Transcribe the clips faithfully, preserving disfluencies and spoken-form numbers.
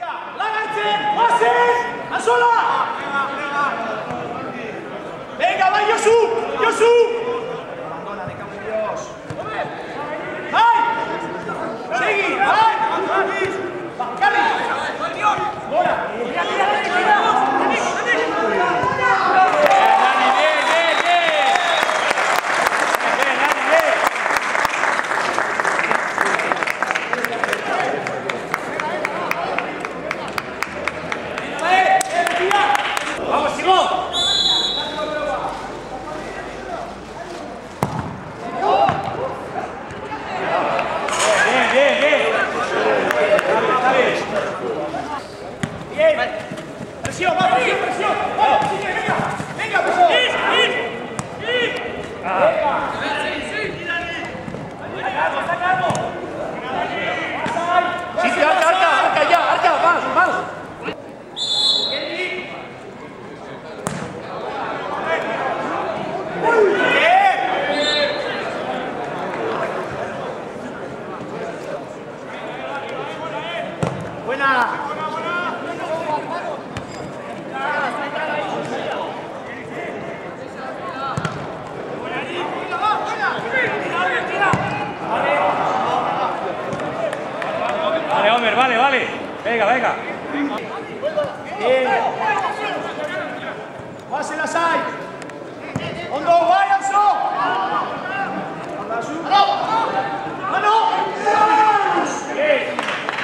¡Láganse! ¡Pasen! ¡A sola! ¡Venga, va Yosu! ¡Yosu! Abandona, de cabo de Dios. ¡Ay! ¡Segui! ¡Ay! ¡Va, Cali! ¡Bora! ¡Mira, mira, mira! ¡Vamos, Simón! Bien, bien, bien. Está bien, bien. Presión, vamos, presión. Vamos, venga, venga, presión. Venga. Saca algo, saca algo. Sí, sí, arca, arca, arca ya, arca, más, más. Buena. Vale, Homer, vale, vale. Venga, venga. Bien. Pase la side. Hondo, vaya, so. ¡Mano! Bien.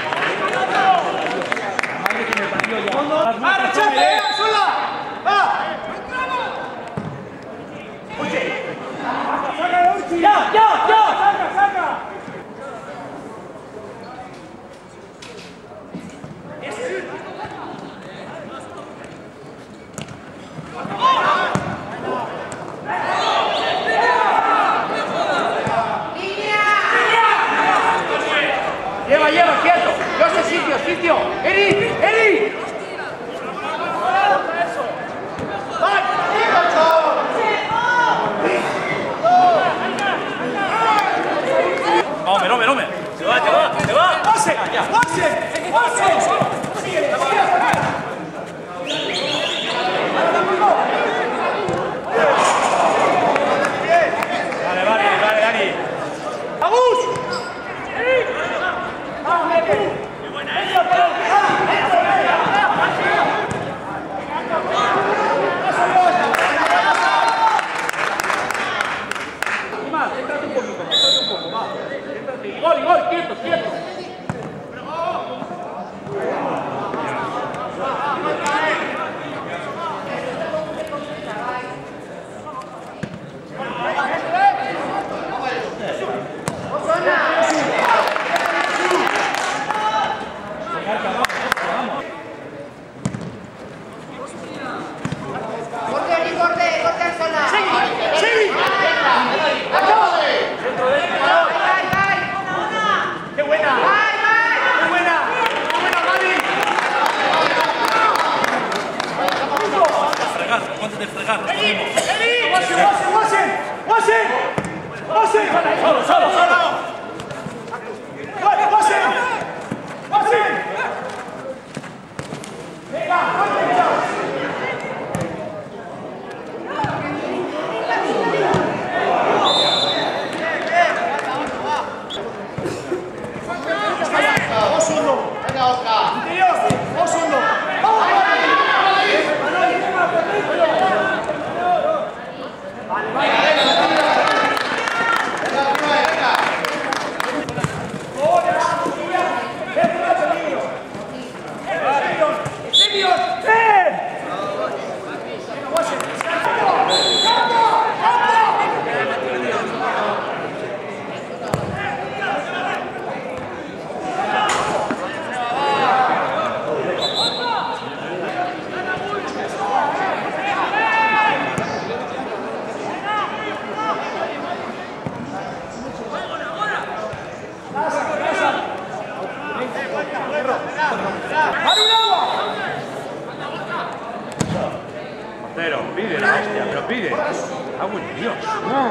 ¡Ah, rechace! ¡Eh, sola! ¡Va! ¡Oye! ¡Ya, ya, ya! ¡Saca, saca! Lleva, lleva, quieto. Yo sé sitio, sitio. Eri, Eri. Homer, Homer, Homer. Se va, se va, se va. ¡Pase! ¡Pase! ¡Pase! Vale, vale, vale, Dani. ¡Vamos! ¡Qué buena es! Más, céntrate un poquito, céntrate un poco, más. Céntrate. Gol, gol, quieto, quieto. Solo, solo, solo. Vale, pasen. Pasen. Venga, vamos uno. Venga, otra. Dios, vamos uno. Vale, vale. Pero pide la hostia, pero pide. ¡Agua de Dios! ¡No!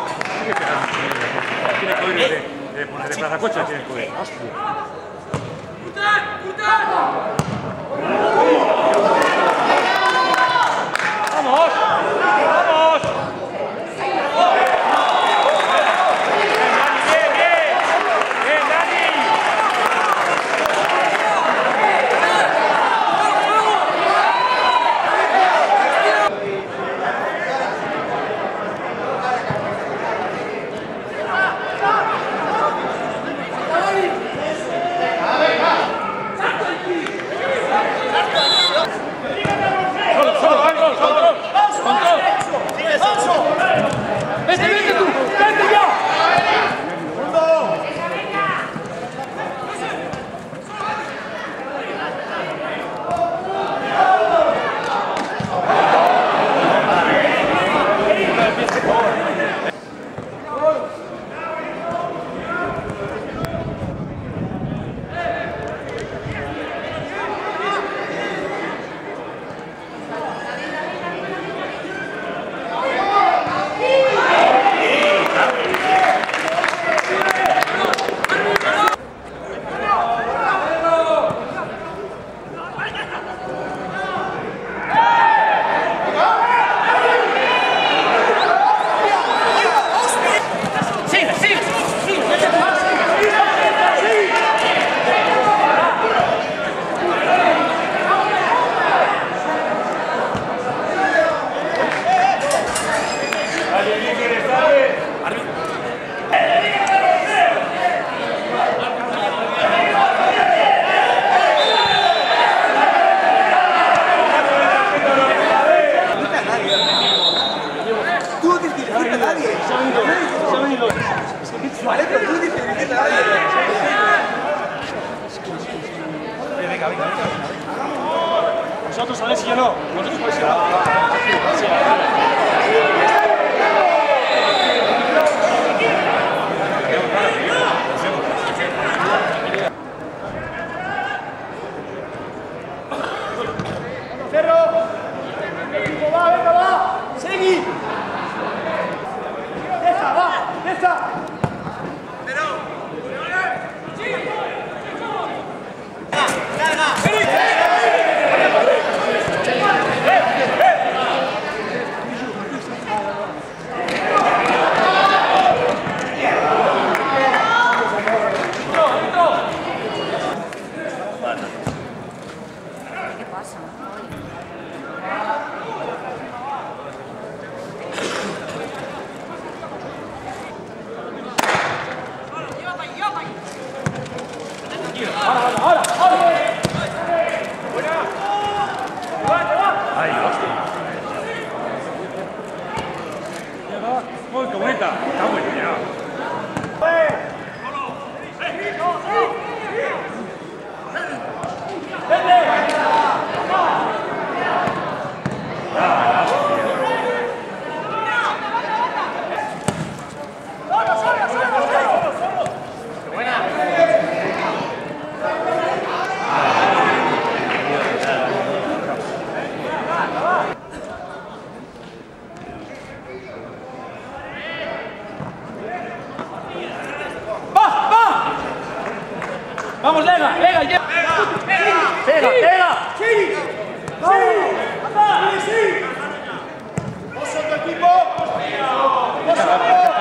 Tiene que oír de, de, de, de plaza coche, tiene que oír. ¡Hostia! ¡Vamos! ¡Vamos! ¡Bien, bien! ¡Bien, Dani! Solo, solo, control, control. Control. Vete, vete tú. Vete ya. Vale, pero tú dices dirigirte a nadie. Venga, venga, venga. Vosotros, Alex y yo no. Vosotros podéis ir. ¡Cerro! ¡Va, venga, va! ¡Segui! ¡Esa, va! ¡Esa! ¿Qué pasa? ¡Ay, hostia! ¡Uy, qué bonita! ¡Está muy bien! ¡Vamos, Lega! ¡Lega! ¡Lega! ¡Lega! ¡Lega! ¡Sí! ¡Sí! ¡Sí! ¡Vos sos tu equipo! ¡Vos sos